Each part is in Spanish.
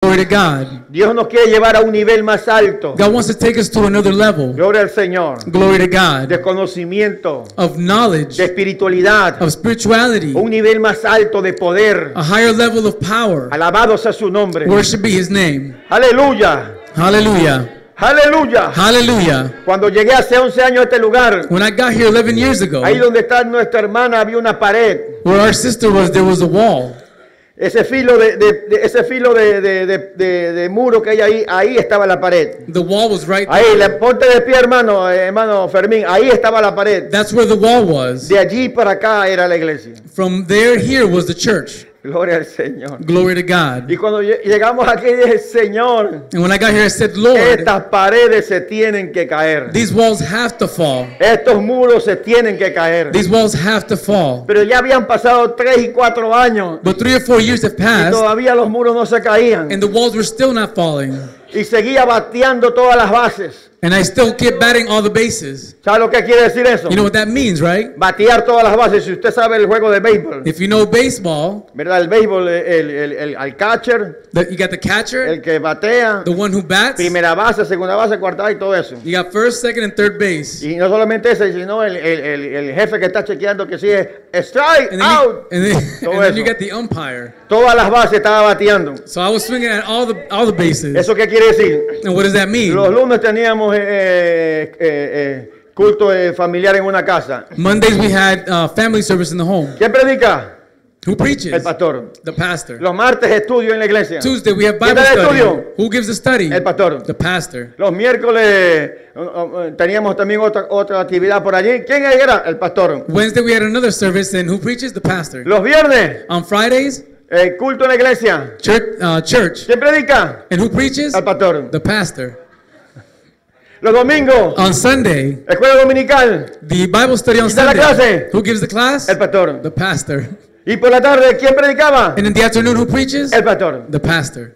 Glory to God. Dios nos quiere llevar a un nivel más alto. God wants to take us to another level. Gloria al Señor. Glory to God. De conocimiento, Of knowledge, de espiritualidad, of spirituality, un nivel más alto de poder. a higher level of power. Alabado sea su nombre. Worship be His name. Aleluya. Hallelujah. Aleluya. Hallelujah. Cuando llegué hace 11 años a este lugar, When I got here 11 years ago, ahí donde está nuestra hermana había una pared. where our sister was, there was a wall. Ese filo de muro que hay ahí estaba la pared. The wall was right Ahí, there. ponte de pie, hermano Fermín. Ahí estaba la pared. That's where the wall was. De allí para acá era la iglesia. From there, here was the church. Gloria al Señor. Glory to God. Y cuando llegamos aquí dije, Señor, And when I got here, I said, Lord, estas paredes se tienen que caer. these walls have to fall. Estos muros se tienen que caer. These walls have to fall. Pero ya habían pasado 3 y 4 años But 3 or 4 years have y passed, todavía los muros no se caían. and the walls were still not falling. Y seguía bateando todas las bases. And I still kept batting all the bases. ¿Sabe lo que quiere decir eso? You know what that means, right? Batear todas las bases. Si usted sabe el juego de béisbol, If you know baseball, ¿verdad? El béisbol, el catcher, you got the catcher, el que batea, the one who bats. primera base, segunda base, cuarta base y todo eso. You got first, second, and third base. Y no solamente ese, sino el jefe que está chequeando que si es strike, And then, out. and then, Todo and then you eso. got the umpire. Todas las bases estaba bateando. So I was swinging at all the bases. ¿Eso qué quiere decir? And what does that mean? Los lunes teníamos culto familiar en una casa. Mondays we had family service in the home. ¿Quién predica? Who preaches? El pastor. The pastor. Los martes estudio en la iglesia. Tuesday we have ¿Quién Bible da el study. estudio? Who gives the study? El pastor. The pastor. Los miércoles teníamos también otra actividad por allí. ¿Quién era? El pastor. Wednesday we had another service, and who preaches? The pastor. Los viernes, On Fridays, culto en la iglesia. church. ¿Quién predica? And who preaches? El pastor. The pastor. Los domingos, On Sunday, escuela dominical. the Bible study on ¿Quién da la Sunday. clase? Who gives the class? El pastor. The pastor. Y por la tarde, ¿quién predicaba? And in the afternoon, who preaches? El pastor. The pastor.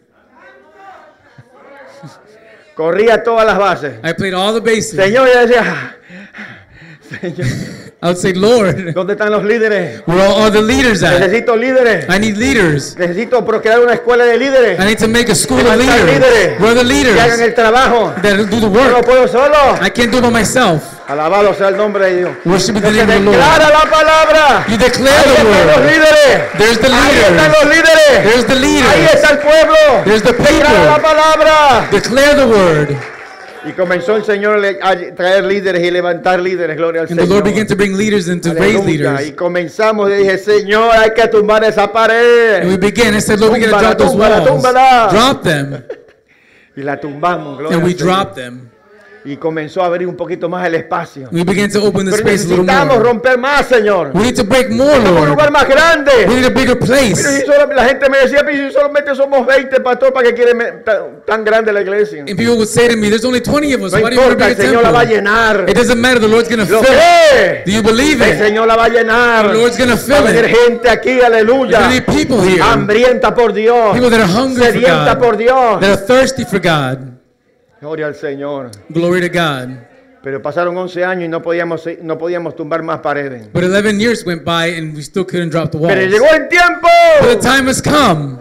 Corría todas las bases. I played all the bases. Señor, yo decía, Señor, I would say, Lord, ¿dónde están los líderes? where are all the leaders at? Necesito líderes. I need leaders. Necesito procrear una escuela de líderes. I need to make a school of Levantar leaders. líderes. Where are the Que hagan leaders el trabajo. that do the Yo no work? puedo solo. I can't do it by myself. Alabado sea el nombre de Dios. Worship the Que name of the Lord. declara la palabra. You declare Ahí the están los word. líderes. There's the Ahí están leaders. los líderes. There's the Ahí leaders. está el pueblo. There's the Declara la people. palabra. Declare the word. Y comenzó el Señor a traer líderes y levantar líderes. Gloria al And the Señor. Lord began to bring leaders and to raise Aleluya. Y leaders. comenzamos y dije, Señor, hay que tumbar esa pared. And we began. I said, Lord, we got to Túmbala, drop those túmbala, walls. túmbala. Drop them. Y la tumbamos. Gloria And we al Señor. dropped them. Y comenzó a abrir un poquito más el espacio. We began to open the Pero space a little necesitamos more. romper más, Señor. We need to break more, Necesitamos un Lord. lugar más grande. We need a bigger Mira, place. si la gente me decía, pero si solamente somos 20, pastor, ¿para qué quiere tan grande la iglesia? And people would say to me, there's only 20 of us. No Why do you want importa, a el bigger Señor la va a temple? llenar. It doesn't matter. The Lord's going to Lo fill it. cree. Do you believe El it? Señor la va a llenar. The Lord's gonna fill Va a venir it. gente aquí, There's aleluya. going to be people here. Hambrienta por Dios. People that are hungry for Sedienta por God. Dios. That are thirsty for God. Gloria al Señor. Glory to God. Pero pasaron 11 años y no podíamos tumbar más paredes. But 11 years went by and we still couldn't drop the walls. Pero llegó el tiempo But the time has come.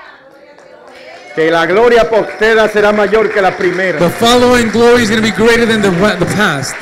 que la gloria postera será mayor que la primera. The following glory is going to be greater than the past.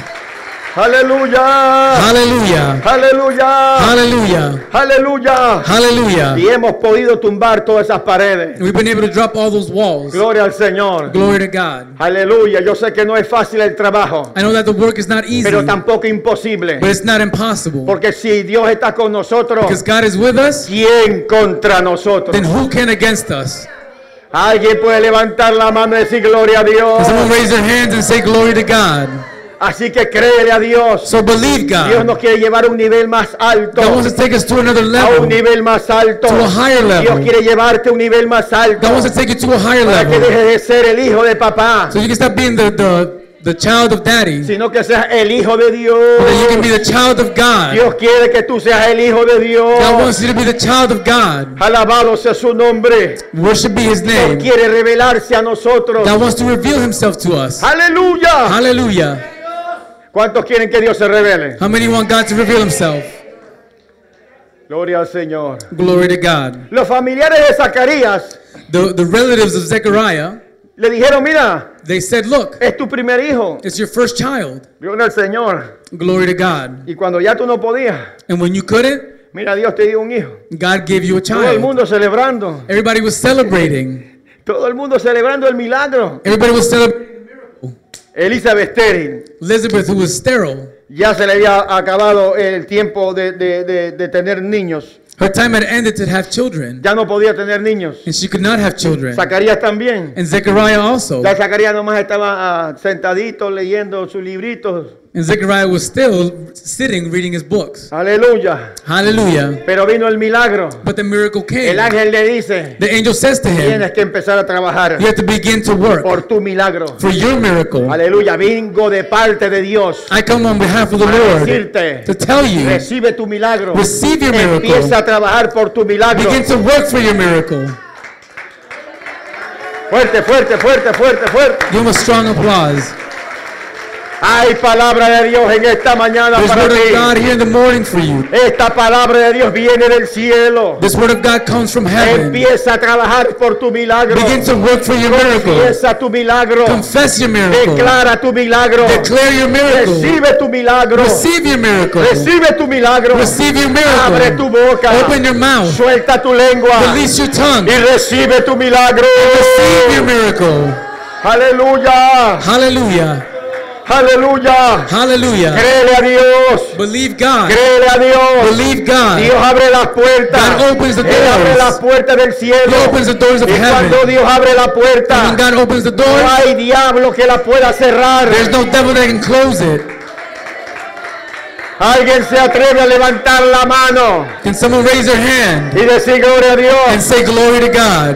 Aleluya. Hallelujah. Aleluya. Hallelujah. Aleluya. Hallelujah. Y hemos podido tumbar todas esas paredes. And we've been able to drop all those walls. Gloria al Señor. Glory to God. Aleluya. Yo sé que no es fácil el trabajo, I know that the work is not easy, pero tampoco imposible. but it's not impossible. Porque si Dios está con nosotros, Because God is with us, ¿quién contra nosotros? then who can against us? Alguien puede levantar la mano y decir gloria a Can Dios. someone raise their hands and say glory to God? Así que créele a Dios. So believe Dios God. nos quiere llevar a un nivel más alto. God wants to take us to another A un level. nivel más alto. To a higher level. Dios quiere llevarte a un nivel más alto. God wants to take you to a higher Para que level. dejes de ser el hijo de papá, So you can stop being the child of daddy, sino que seas el hijo de but that you can be Dios. the child of God. Dios quiere que tú seas el hijo de God Dios. wants you to be the child of God. Alabado sea su nombre. Worship be His Dios name. quiere revelarse a nosotros. God wants to reveal Himself to us. Aleluya. Hallelujah. ¿Cuántos quieren que Dios se revele? How many want God to reveal Himself? Gloria al Señor. Glory to God. Los familiares de Zacarías The relatives of Zechariah, le dijeron, mira, they said, look, es tu primer hijo. it's your first child. Gloria al Señor. Glory to God. Y cuando ya tú no podías, And when you couldn't, mira, Dios te dio un hijo. God gave you a Todo el child. mundo celebrando. Everybody was celebrating. Todo el mundo celebrando el milagro. Everybody was celebrating. Elizabeth estéril. Elizabeth, who was sterile, Ya se le había acabado el tiempo de tener niños. her time had ended to have children, Ya no podía tener niños. and she could not have children. Zacarías también. And Zechariah also. Ya Zacarías nomás estaba sentadito leyendo sus libritos. And Zechariah was still sitting reading his books. Aleluya. Hallelujah. Pero vino el milagro. But the miracle came. El ángel le dice, The angel says to him, tienes que empezar a trabajar you have to begin to work por tu milagro. for your miracle. Aleluya. Vengo de parte de Dios I come on behalf of the para Lord decirte, to tell you, recibe tu milagro. receive your miracle. Empieza a trabajar por tu milagro. Begin to work for your miracle. Fuerte, fuerte, fuerte, fuerte, fuerte. Give him a strong applause. Hay palabra de Dios en esta mañana There's para word of ti. God here in the morning for you. Esta palabra de Dios viene del cielo. This word of God comes from heaven. Empieza a trabajar por tu milagro. Begin to work for your miracle. Empieza tu milagro. Confess your miracle. Declara tu milagro. Declare your miracle. Recibe tu milagro. Receive your miracle. Recibe tu milagro. Receive your Abre tu miracle. boca. Open your mouth. Suelta tu lengua. Release your tongue. Y recibe tu milagro. Receive your miracle. Aleluya. Hallelujah. Aleluya. Hallelujah. Créele a Dios. Believe God. Créele a Dios. Believe God. Dios abre las puertas. God opens the Él abre doors. las puertas del cielo. He opens the doors of Y cuando heaven. Dios abre la And puerta, when God opens the no door, hay diablo que la pueda cerrar. there's no devil that can close it. Alguien se atreve a levantar la mano Can someone raise their hand y decir gloria a and Dios. say glory to God?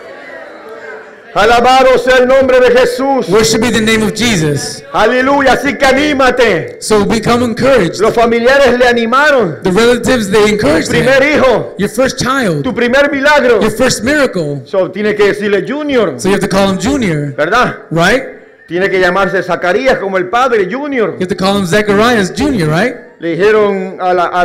Alabado sea el nombre de Jesús. Worship be the name of Jesus. Aleluya. Así que anímate. So become encouraged. Los familiares le animaron. The relatives, they encouraged Primer him. hijo, Your first child, tu primer milagro. your first miracle. So, tiene que decirle Junior, So you have to call him Junior, ¿verdad? right? Tiene que llamarse Zacarías como el padre, Junior. You have to call him Zechariah Junior, right? Le dijeron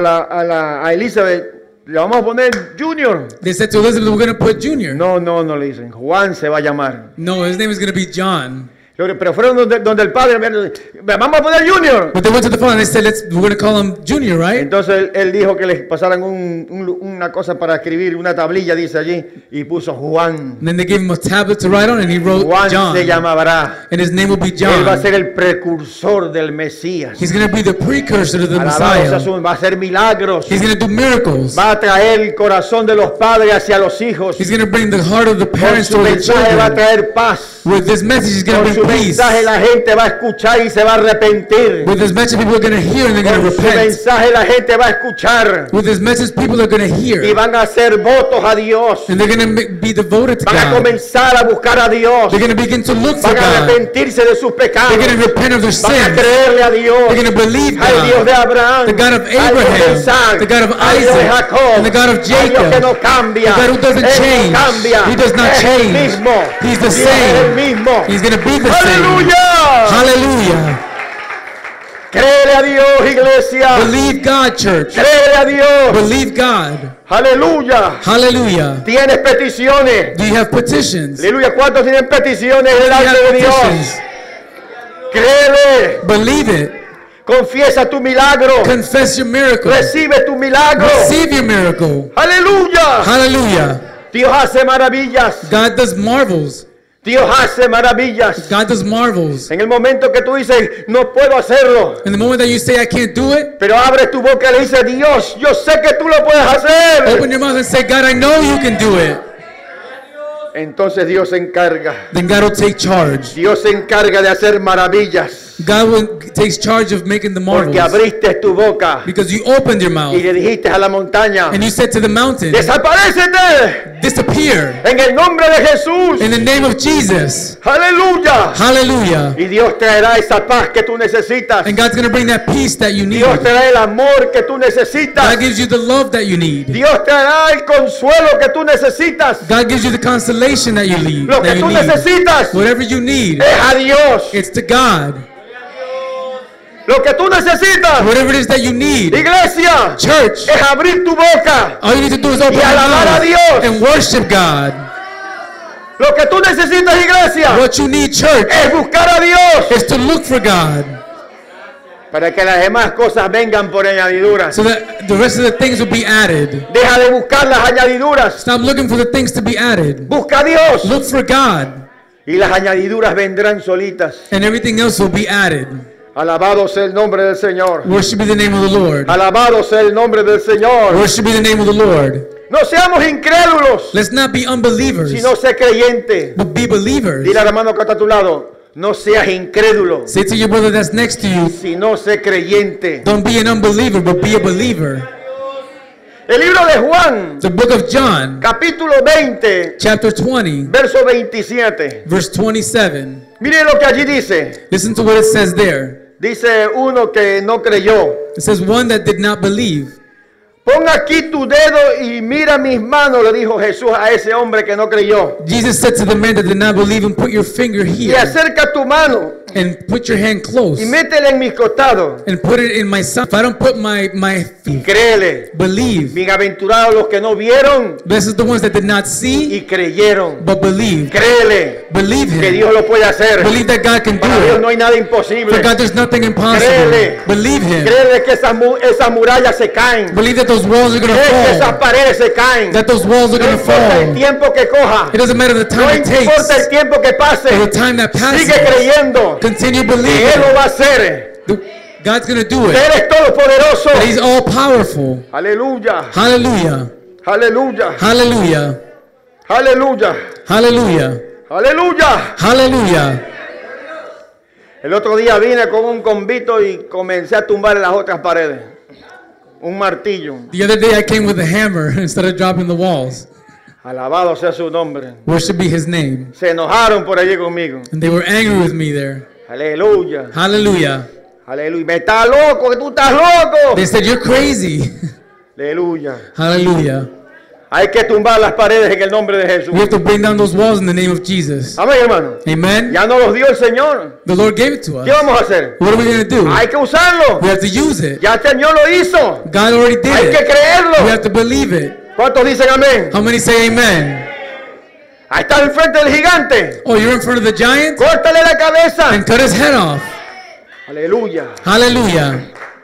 a Elizabeth, le vamos a poner Junior. They said to Elizabeth, we're going to put Junior. No, le dicen, Juan se va a llamar. No, his name is going to be John. Pero fueron donde el padre, vamos a poner Junior. But they went to the phone and they said, we're going to call him Junior, right? Entonces él dijo que les pasaran una cosa para escribir, una tablilla, dice allí, y puso Juan. And then they gave him a tablet to write on and he wrote Juan John. se llamará. And his name will be Él va a John. ser el precursor del Mesías. He's going to be the precursor to the Alabado sea Messiah. su- va a hacer milagros. He's going to do miracles. Va a traer el corazón de los padres hacia los hijos. He's going to bring the heart of the Con parents su to the mensaje va a children. traer paz. With this message, he's going Con to su bring peace. mensaje la gente va a escuchar y se va a arrepentir. With this message, people are going to hear and they're going Con to su repent. mensaje la gente va a escuchar With this message, people are going to y hear van a hacer votos a Dios. and they're going to be devoted to Van a God. comenzar a buscar a Dios. They're going to begin to look for Van a God. arrepentirse de sus pecados. They're going to repent of their Van a sins. creerle a Dios. They're going to believe Al Dios de God, Abraham, the God of al Dios de Abraham, Isaac, the God of al Dios de Isaac, Jacob, and the God of al Dios que Jacob, no cambia, the God who doesn't Él change. no cambia, He does not es el change. mismo, He's the Dios es el same. mismo. He's going to be the same. ¡Aleluya! Hallelujah. Créele a Dios, iglesia. Believe God, church. Créele a Dios. Believe God. Aleluya. Hallelujah. Tienes peticiones. Do you have petitions? Do Aleluya. ¿Cuántos tienen peticiones you delante have de Dios? petitions? Créele. Believe it. Confiesa tu milagro. Confess your miracle. Recibe tu milagro. Receive your miracle. Aleluya. Hallelujah. Dios hace maravillas. God does marvels. Dios hace maravillas. God does marvels. En el momento que tú dices, no puedo hacerlo, In the moment that you say, I can't do it, pero abres tu boca y le dices, Dios, yo sé que tú lo puedes hacer. open your mouth and say, God, I know you can do it. Entonces Dios se encarga. Then God will take charge. Dios se encarga de hacer maravillas. God takes charge of making the marvels. Porque abriste tu boca Because you opened your y mouth le dijiste a la montaña, and you said to the mountain, desaparécete disappear en el nombre de Jesús. in the name of Jesus. Aleluya. Hallelujah. Y Dios traerá esa paz que tú necesitas. And God's going to bring that peace that you need. Dios traerá el amor que tú necesitas. God gives you the love that you need. Dios traerá el consuelo que tú necesitas. God gives you the consolation that you need. Lo que tú necesitas Whatever you need, es a Dios. it's to God. Lo que tú necesitas, Whatever it is that you need, iglesia, church, es abrir tu boca. all you need to do is open Y your alabar a mouth Dios. and worship God. Lo que tú necesitas, iglesia, What you need, church, es buscar a Dios is to look for God para que las demás cosas vengan por añadidura. so that the rest of the things will be added. Deja de buscar las añadiduras. Stop looking for the things to be added. Busca a Dios Look for God, y las añadiduras vendrán solitas. and everything else will be added. Alabado sea el nombre del Señor. Worship be the name of the Lord. Alabado sea el nombre del Señor. Worship be the name of the Lord. No seamos incrédulos, Let's not be unbelievers, sino sé creyente. but be believers. Dile al hermano que está a tu lado, no seas incrédulo, Say to your brother that's next to you, sino sé creyente. don't be an unbeliever, but be a believer. El libro de Juan, The book of John, capítulo 20, chapter 20, verso 27. verse 27. Mire lo que allí dice. Listen to what it says there. Dice uno que no creyó. It says, one that did not believe. Pon aquí tu dedo y mira mis manos, le dijo Jesús a ese hombre que no creyó. Jesus said to the man that did not believe, and put your finger Y here acerca tu mano and put your hand close y métela en mis costados. and put it in my side. If I don't put my feet, Créele. believe. Bienaventurados los que no vieron Blessed the ones that did not see, y creyeron. but believe. Créele Believe que him. Dios lo puede hacer. Believe that God can do Para Dios it. no hay nada imposible. For God, there's nothing impossible. Créele. Believe him. Créele que esas murallas se caen. Believe that those walls are going to Cree que esas fall. paredes se caen. That those walls are No going to importa el fall. tiempo que coja. It doesn't matter the No time it importa el takes, tiempo que pase. or the time that Sigue passes. creyendo Continue que Él lo believing. va a hacer. God's going to do Que it. Él es todopoderoso. That He's all powerful. Aleluya. Hallelujah. Aleluya. Hallelujah. Aleluya. Hallelujah. Aleluya. Hallelujah. El otro día vine con un convito y comencé a tumbar las otras paredes. Un martillo. The other day I came with a hammer instead of dropping the walls. Alabado sea su nombre. Worship be His name. Se enojaron por allí conmigo. And they were angry with me there. Aleluya. Hallelujah. Aleluya. Me está loco, que tú estás loco. They said, you're crazy. Aleluya. Hallelujah. Hay que tumbar las paredes en el nombre de Jesús. We have to bring down those walls in the name of Jesus. Amén, hermano. Amen. Ya nos los dio el Señor. The Lord gave it to ¿Qué us. vamos a hacer? What are we going to do? Hay que usarlo. We have to use it. Ya el Señor lo hizo. God already did Hay que it. We creerlo. have to believe it. ¿Cuántos dicen amén? How many say amen? Ahí está enfrente del gigante. Oh, you're in front of the giant? Córtale la cabeza. And cut his head off. Aleluya. Hallelujah.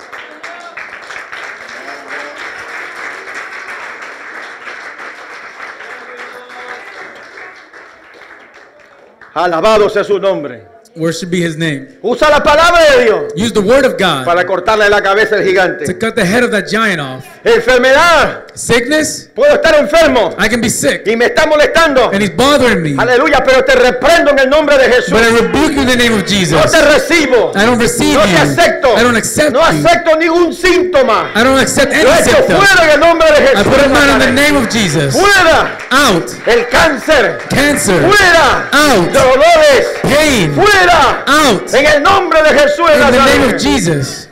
Alabado sea su nombre. Worship be His name. Usa la palabra de Dios Use the word of God para cortarle la cabeza al to gigante. cut the head of that giant off. Enfermedad. Sickness, Puedo estar enfermo I can be sick y me está molestando. and he's bothering me. Aleluya, pero te reprendo en el nombre de Jesús. But I rebuke you in the name of No Jesus. te recibo. I don't receive No te you. acepto. I don't accept No you. acepto ningún síntoma. I don't accept Lo any echo symptom. fuera en el nombre de I Jesús. put him out in the Nazaret. name of Jesus. Fuera Out. el cáncer. Cancer. Fuera Out. dolores. Pain. Fuera Out. en el nombre de Jesús de In the name of Nazaret. Jesus.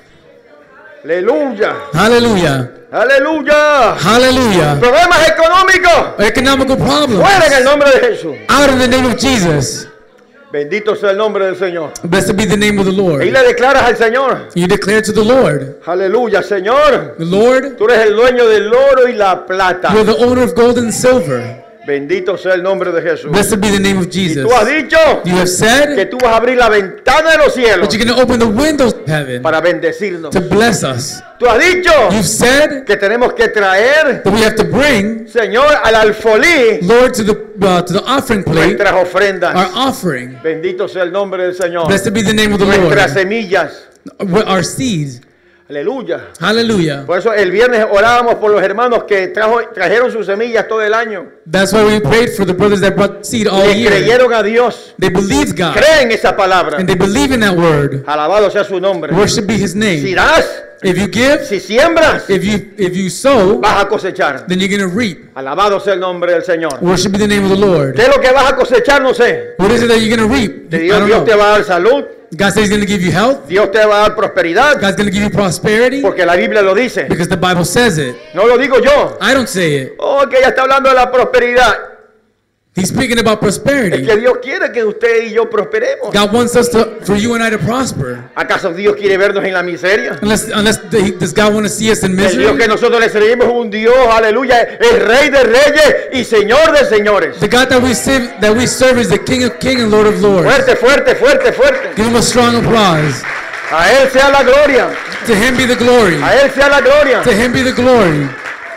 Aleluya. Hallelujah. Aleluya. Hallelujah. Problemas económicos. Economical problems. Fuera en el nombre de Jesús. Out in the name of Jesus. Bendito sea el nombre del Señor. Blessed be the name of the Y Lord. le declaras al Señor. You declare to the Lord, Aleluya, Señor. the Lord, Tú eres el dueño del oro y la plata. you are the owner of gold and silver. Bendito sea el nombre de Jesús. Blessed be the name of Y Jesus. tú has dicho You have que said tú vas a abrir la ventana de los cielos that you're going to open the windows of heaven para bendecirnos. to bless us. Tú has dicho You've said que tenemos que traer, that we have to bring, Señor, al alfolí Lord, to the offering plate, nuestras ofrendas. our offering. Bendito sea el nombre del Señor. Blessed be the name of the Nuestras Lord. semillas. Our seeds. Aleluya. Hallelujah. Por eso el viernes orábamos por los hermanos que trajeron sus semillas todo el año. That's why we prayed for the brothers that brought seed all Le year. creyeron a Dios. They believed God Creen esa palabra. and they believe in that word. Alabado sea su nombre. Worship be His Si name. das, If you give, si siembras, if you sow, vas a cosechar. then you're going to reap. Alabado sea el nombre del Señor. Worship be the name of the Lord. ¿Qué es lo que vas a cosechar? No sé. What is it that you're going to reap? I Dios, don't Dios te know. va a dar salud. God says He's going to give you health. Dios te va a dar prosperidad. God's going to give you prosperity Porque la Biblia lo dice. because the Bible says it. No lo digo yo. I don't say it. Oh, que ella está hablando de la prosperidad. He's speaking about Es prosperity. que Dios quiere que usted y yo prosperemos. God wants us for you and I to prosper. ¿Acaso Dios quiere vernos en la miseria? Does God want to see us in El Dios misery? que nosotros le servimos es un Dios, aleluya, es Rey de reyes y Señor de señores. The God that we serve is the King of Kings and Lord of Lords. Fuerte, fuerte, fuerte, fuerte. Give him a strong applause. A Él sea la gloria. To him be the glory. A Él sea la gloria. To him be the glory.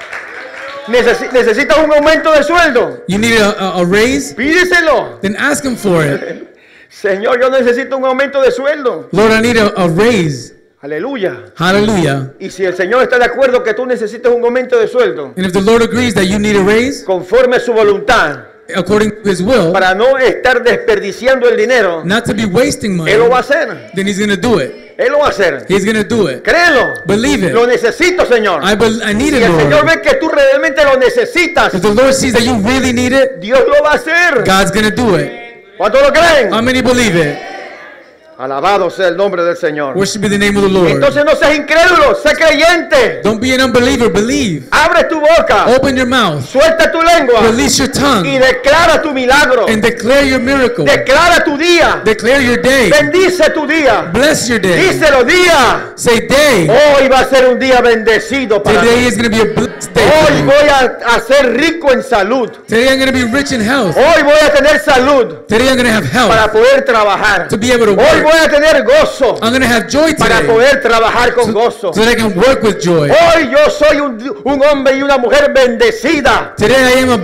¿Necesitas un aumento de sueldo? You need a raise? Pídeselo. Then ask him for it. Señor, yo necesito un aumento de sueldo. Lord, I need a raise. Aleluya. Hallelujah. Y si el Señor está de acuerdo que tú necesitas un aumento de sueldo, And if the Lord agrees that you need a raise, conforme a su voluntad, according to his will, para no estar desperdiciando el dinero, not to be wasting money, Él lo va a hacer. then he's going to do it. Él lo va a hacer. He's going to do it. Créelo. Believe it. Lo necesito, Señor. I need Si it, el Señor Lord. ve que tú realmente lo necesitas, If the Lord sees that you really need it, Dios lo va a hacer. God's going to do it. ¿Cuántos lo creen? How many believe it? Alabado sea el nombre del Señor. Worship be the name of the Lord. Entonces no seas incrédulo, sé creyente. Don't be an unbeliever. Believe. Abre tu boca, Open your mouth. suelta tu lengua Release your y tongue declara tu milagro. and declare your miracle. Declara tu día. Declare your day. Bendice tu día. Bless your day. Díselo, día. Say day. Hoy va a ser un día bendecido para Today mí. is going to be a blessed day for Hoy you. voy a ser rico en salud. Today I'm going to be rich in health. Hoy voy a tener salud Today I'm going to have para health poder trabajar. to be able to Hoy work. voy a tener gozo I'm going to have joy para today poder trabajar con gozo. so that I can work with joy. Hoy yo soy un hombre y una mujer bendecida. Today I am a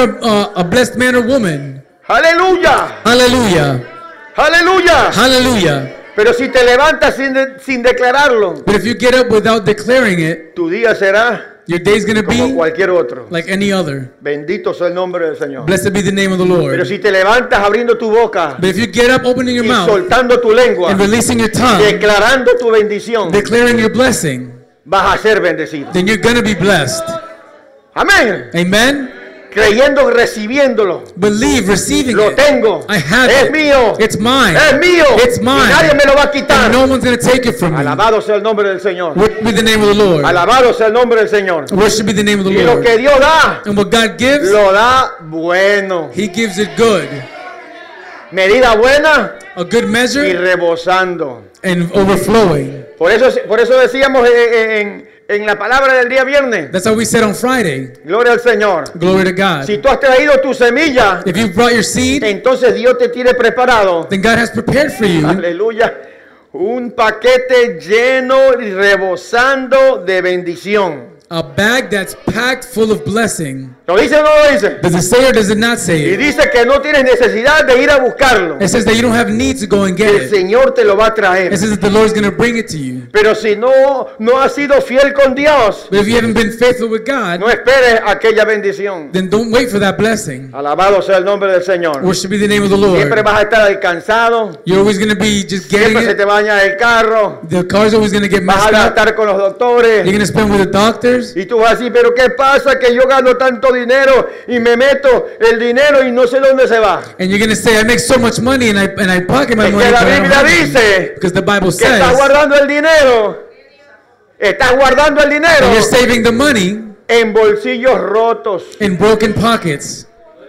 blessed man or woman. Aleluya. Hallelujah. Aleluya. Hallelujah. Pero si te levantas sin declararlo, But if you get up without declaring it, tu día será your day's going to como be cualquier otro. like any other. Bendito sea el nombre del Señor. Blessed be the name of the Pero Lord. si te levantas abriendo tu boca But if you get up opening your y mouth soltando tu lengua, and releasing your tongue, declarando tu bendición, declaring your blessing, vas a ser bendecido. then you're going to be blessed. Amén. Amen? Creyendo, recibiéndolo. Believe, receiving Lo it. tengo. I have Es it. mío. It's mine. Es mío. It's mine. Y nadie me lo va a quitar. And no one's going to take it from me. Alabado sea el nombre del Señor. Worship be the name of the Lord. Alabado sea el nombre del Señor. Worship be the name of the Y lo Lord. que Dios da, And what God gives, lo da bueno. He gives it good. Medida buena A good y measure rebosando. and overflowing. Por eso decíamos en la palabra del día viernes. That's how we said on Friday. Gloria al Señor. Glory to God. Si tú has traído tu semilla, If you brought your seed, entonces Dios te tiene preparado. then God has prepared for you Aleluya. Un paquete lleno y rebosando de bendición. a bag that's packed full of blessing. ¿Lo dice o no lo dice? Does it say or does it not say Y it? dice que no tienes necesidad de ir a buscarlo. It says that you don't have need to go and get El it. Señor te lo va a traer. It says that the Lord's going to bring it to you. Pero si no has sido fiel con Dios, But if you haven't been faithful with God, no esperes aquella bendición. then don't wait for that blessing. Alabado sea el nombre del Señor. Worship be the name of the Siempre Lord. vas a estar alcanzado. You're always going to be just getting Siempre se it. te baña el carro. The car's always going to get Vas messed a up. gastar con los You're doctores. going to spend with the doctors. Y tú vas a decir, pero ¿qué pasa que yo gano tanto dinero y me meto el dinero y no sé dónde se va? And you're going to say, I make so much money and I pocket my Es money. que la but I don't Biblia have it." dice Because the Bible que estás says guardando el dinero. Estás guardando el that dinero you're saving the money en bolsillos rotos. in broken pockets.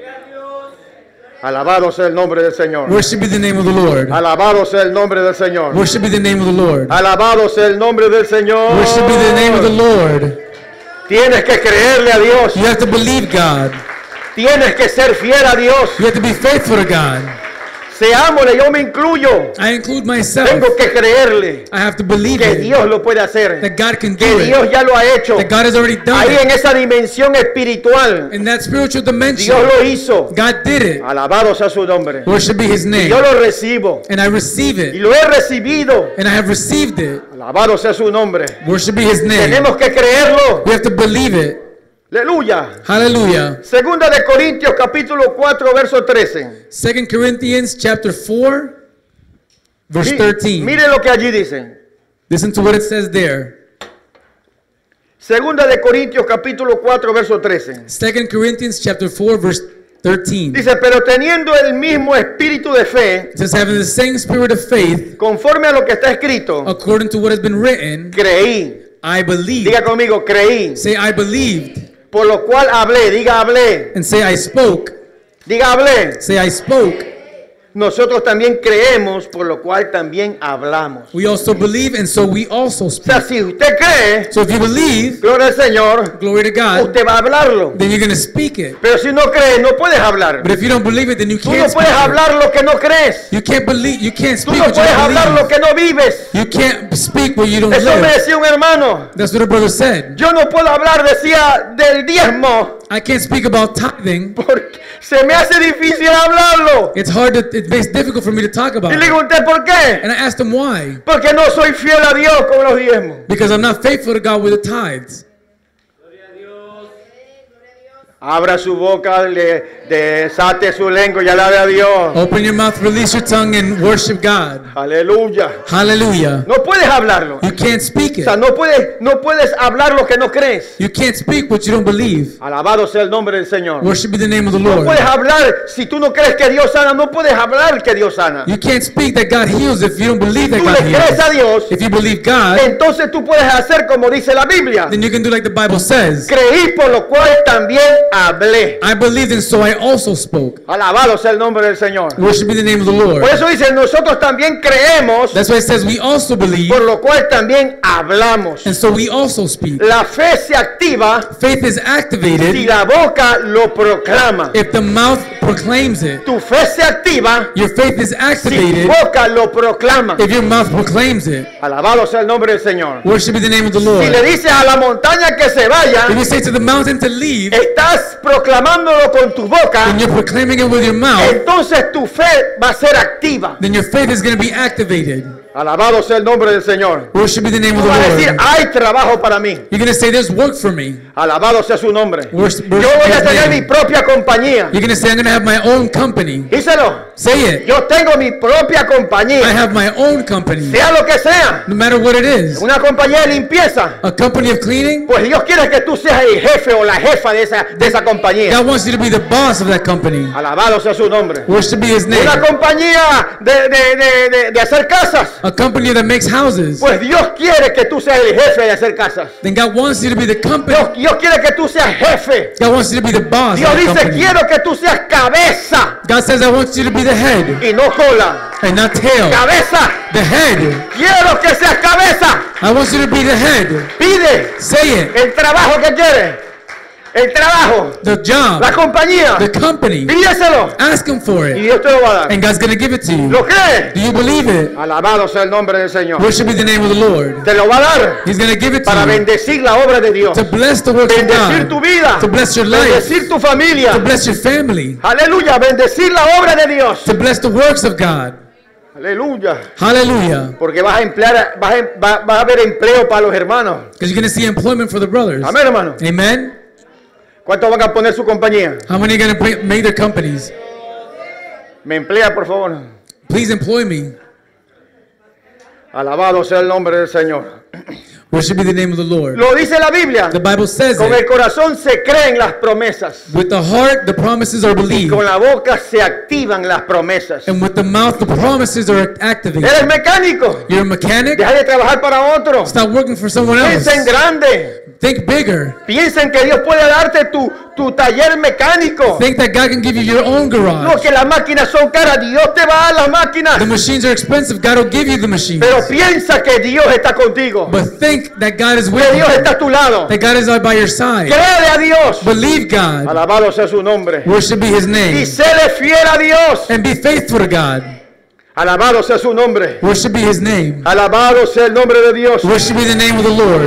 Alabado sea el nombre del Señor. Worship be the name of the Lord. Alabado sea el nombre del Señor. Worship be the name of the Lord. Alabado sea el nombre del Señor. Worship be the name of the Lord. Tienes que creerle a Dios. You have to believe God. Tienes que ser fiel a Dios. You have to be faithful to God. Seámosle, yo me incluyo. I include myself. Tengo que creerle I have to believe que it. Dios lo puede hacer. That God can Que do it. Dios ya lo ha hecho. That God has already done Ahí en it. esa dimensión espiritual. In that spiritual dimension, Dios lo hizo. God did it. Alabado sea su nombre. Worship be His name. Yo lo recibo. And I receive Y it. lo he recibido. And I have received it. Alabado sea su nombre. Worship be His name. Tenemos que creerlo. We have to believe it. Aleluya. Hallelujah. Segunda de Corintios capítulo 4 verso 13. 2 Corinthians chapter 4, verse 13. Mire lo que allí dice. Listen to what it says there. Segunda de Corintios capítulo 4 verso 13. 2 Corinthians chapter 4, verse 13. Dice, pero teniendo el mismo espíritu de fe, It says, having the same spirit of faith, conforme a lo que está escrito, according to what has been written, creí. I believed. Diga conmigo, creí. Say, I believed. Por lo cual hablé, diga hablé. And say, I spoke. Diga, hablé. Say, I spoke. Nosotros también creemos, por lo cual también hablamos. We also believe, and so we also O sea, speak. si usted cree, So if you believe, gloria al Señor, glory to God, usted va a hablarlo. then you're going to speak it. Pero si no cree, no puedes hablar. But if you don't believe it, then you Tú can't no speak puedes it. hablar lo que no crees. You can't believe, you can't Tú speak no what you puedes don't hablar lo believe. que no vives. You can't speak what you don't Eso me live. decía un hermano. That's what a brother said. Yo no puedo hablar, decía, del diezmo, I can't speak about tithing. porque se me hace difícil hablarlo. It's hard to, it makes it difficult for me to talk about Y le it. pregunté, ¿por qué? And I asked him why. Porque no soy fiel a Dios con los diezmos. Because I'm not faithful to God with the tithes. Abra su boca, desate su lengua y alabe a Dios. Open your mouth, release your tongue, and worship God. Aleluya. Hallelujah. No puedes hablarlo. You can't speak O it. sea, no puedes hablar lo que no crees. You can't speak what you don't believe. Alabado sea el nombre del Señor. Worship be the name of the No Lord. puedes hablar, si tú no crees que Dios sana, no puedes hablar que Dios sana. You can't speak that God heals if you don't believe that Tú God le crees a heals. Dios, If you believe God, entonces tú puedes hacer como dice la Biblia. then you can do like the Bible says. Creí, por lo cual también hablé. I believed, and so I also spoke. Alabado sea el nombre del Señor. Worship be the name of the Lord. Por eso dice, nosotros también creemos, That's why it says we also believe, por lo cual también hablamos. and so we also speak. La fe se activa Faith is si activated la boca lo proclama. if the mouth proclaims it. Tu fe se activa Your faith is si activated tu boca lo proclama. if your mouth proclaims it. Alabado sea el nombre del Señor. Worship be the name of the Si Lord. le dices a la montaña que se vaya, If you say to the mountain to leave, estás proclamándolo con tu boca, and you're proclaiming it with your mouth, entonces tu fe va a ser activa. then your faith is going to be activated. Alabado sea el nombre del Señor. Worship be the name of Tú vas a the decir, Lord. hay trabajo para mí. You're going to say, there's work for me. Alabado sea su nombre. Worship Yo voy a his tener name. mi propia compañía. You're going to say, I'm going to have my own company. Díselo. Say it. Yo tengo mi propia I compañía. have my own company. Sea lo que sea. No matter what it is. Una compañía de limpieza. A company of cleaning. Pues Dios quiere que tú seas el jefe o la jefa de esa compañía. God wants you to be the boss of that company. Alabado sea su nombre. Worship be his name. Una compañía de hacer casas. A company that makes houses. Pues Dios quiere que tú seas el jefe de hacer casas. Then God wants you to be the company. Dios quiere que tú seas jefe. God wants you to be the boss Dios of the dice, company. quiero que tú seas cabeza God says, I want you to be the head y no cola. and not tail. Cabeza. The head. Quiero que seas cabeza. I want you to be the head. Pide Say it. el trabajo que quieres. El trabajo. The job. La compañía. The company. Pídeselo. Ask him for Y it. Dios te lo va a dar. And God's going to give it to you. ¿Lo crees? Do you believe it? Alabado sea el nombre del Señor. Worship be the name of the Lord. Te lo va a dar He's going to give it para to you. bendecir la obra de Dios. To bless the works of Bendecir tu God. vida. To bless your life. Bendecir tu familia. To bless your family. Aleluya. Bendecir la obra de Dios. To bless the works of God. Aleluya. Hallelujah. Porque vas a emplear, va a haber empleo para los hermanos. Because you're going to see employment for the brothers. Amén, hermano. Amen. ¿Cuántos van a poner su compañía? How many are going to make their companies? Me emplea, por favor. Please employ me. Alabado sea el nombre del Señor. Worship be the name of the Lord. Lo dice la Biblia. The Bible says Con el it. corazón se creen las promesas. With the heart, the promises are believed. Con la boca se activan las promesas. And with the mouth, the promises are activated. Eres mecánico. You're a mechanic. Deja de trabajar para otro. Stop working for someone else. Piensa en grande. Think bigger. Piensa en que Dios puede darte tu taller mecánico. Think that God can give you your own No, garage. que las máquinas son caras. Dios te va a dar las máquinas. The machines are expensive. God will give you the machines. Pero piensa que Dios está contigo. But think that God is with Que Dios you. está a tu lado. That God is by your side. Créele a Dios. Believe God. Alabado sea su nombre. Worship be his Y name. séle fiel a Dios. And be faithful to God. Alabado sea su nombre. Worship be his name. Alabado sea el nombre de Dios. Worship be the name of the Lord.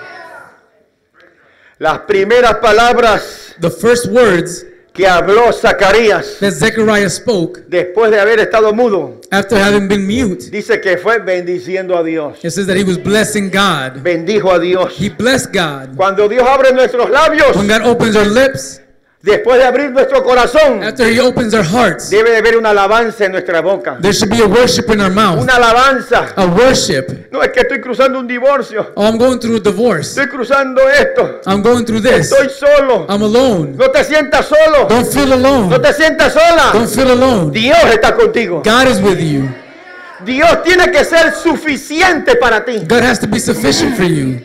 Las primeras palabras The first words que habló Zacarías that Zechariah spoke después de haber estado mudo, after having been mute, dice que fue bendiciendo a Dios. it says that he was blessing God. Bendijo a Dios. He blessed God. Cuando Dios abre nuestros labios, When God opens our lips, después de abrir nuestro corazón, after he opens our hearts, debe de haber una alabanza en nuestra boca. there should be a worship in our mouth. Una alabanza. A worship. No es que estoy cruzando un divorcio. Oh, I'm going through a divorce. Estoy cruzando esto. I'm going through this. Estoy solo. I'm alone. No te sientas solo. Don't feel alone. No te sientas sola. Don't feel alone. Dios está contigo. God is with you. Dios tiene que ser suficiente para ti. God has to be sufficient for you.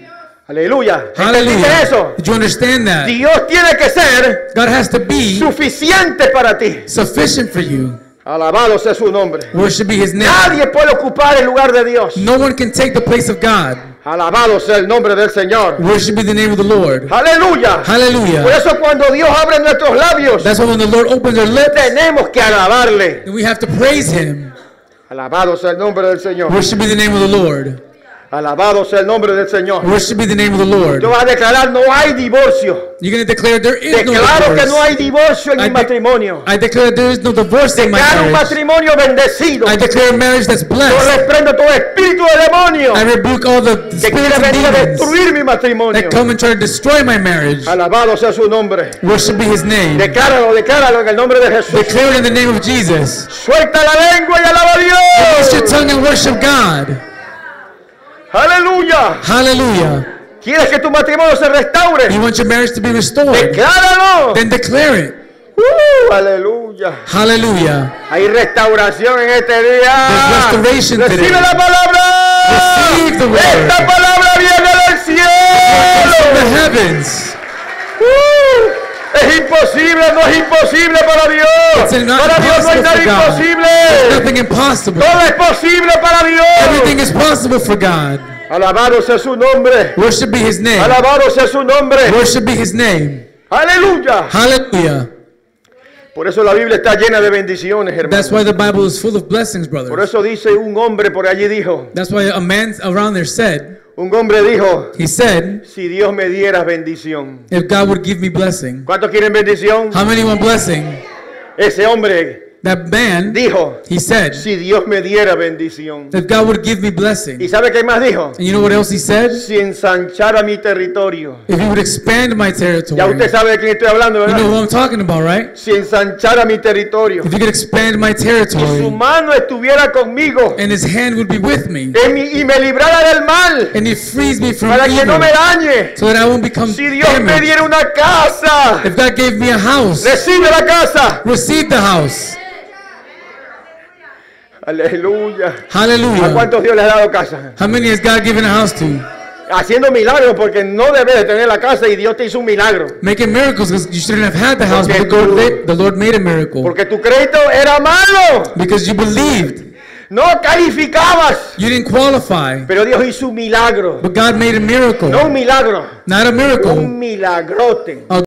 Aleluya. ¿Entendiste Hallelujah. eso? Did you understand that? Dios tiene que ser God has to be suficiente para ti. sufficient for you. Alabado sea su nombre. Worship be His name. Nadie puede ocupar el lugar de Dios. No one can take the place of God. Alabado sea el nombre del Señor. Worship be the name of the Lord. Aleluya. Por Hallelujah. eso cuando Dios abre nuestros labios, That's why when the Lord opens our lips, tenemos que alabarle. then we have to praise Him. Alabado sea el nombre del Señor. Worship be the name of the Lord. Alabado sea el nombre del Señor. Worship be the name of the Lord. Tú vas a declarar no hay divorcio. You're going to declare there is no Declaro que no divorce. hay divorcio en mi I de- matrimonio. I declare there is no divorce in my Declaro un marriage. matrimonio bendecido. I declare a marriage that's Yo blessed. reprendo todo espíritu de demonio I rebuke all the que spirits quiere and venir a demons destruir mi matrimonio. that come and try to destroy my marriage. Alabado sea su nombre. Worship be His name. Decláralo, decláralo en el nombre de Jesús. Declare it in the name of Jesus. Suelta la lengua y alaba a Release your Dios. tongue and worship God. Aleluya. Hallelujah. ¿Quieres que tu matrimonio se restaure? You want your marriage to be restored? Decláralo. Then declare it. Aleluya. Hallelujah. Hay restauración en este There's día. restoration Recibe today. la palabra. Receive the word. Esta palabra viene del From the cielo. heavens. Es imposible, no es imposible para Dios. It's not Para Dios no hay impossible nada for God. imposible. Nothing impossible. Todo es posible para Dios. Everything is possible for God. Alabado sea su nombre. Worship be His name. Alabado sea su nombre. Worship be His name. Aleluya. Hallelujah. Por eso la Biblia está llena de bendiciones, That's hermano. why the Bible is full of blessings, Por brothers. eso dice un hombre por allí dijo, That's why a man around there said, un hombre dijo, he said, si Dios me diera bendición. if God would give me blessing. ¿Cuántos quieren bendición? How many want blessing? Ese hombre That man, dijo, he said, si Dios me diera bendición. if God would give me blessing. ¿Y sabe qué más dijo? And you know what else he said? Si ensanchara mi territorio. If He would expand my Ya territory. usted sabe de quién estoy hablando, You know ¿verdad? who I'm talking about, right? Si ensanchara mi territorio. If He could expand my Y su territory mano estuviera conmigo. and His hand would be with me Y me librara del mal. and He frees me from Para que no me evil dañe. so that I won't become Si Dios me damaged. diera una casa. If God gave me a house, Recibe la casa. receive the house. Aleluya. ¿A Hallelujah. cuántos Dios les ha dado casa? How many has God given a house to? Haciendo milagros porque no debes de tener la casa y Dios te hizo un milagro. Making miracles because you shouldn't have had the house, but Porque the Lord made a miracle. Porque tu crédito era malo. Because you believed. No calificabas. You didn't qualify. Pero Dios hizo un milagro. But God made a miracle. No un milagro. Not a miracle. Un milagrote. A